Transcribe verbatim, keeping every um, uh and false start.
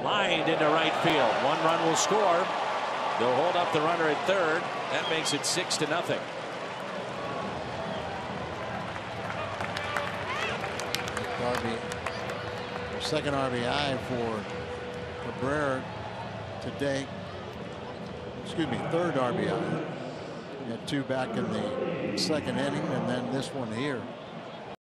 Lined into right field. One run will score. They'll hold up the runner at third. That makes it six to nothing. R B I, second R B I for Cabrera today. Excuse me, third R B I. He had two back in the second inning, and then this one here.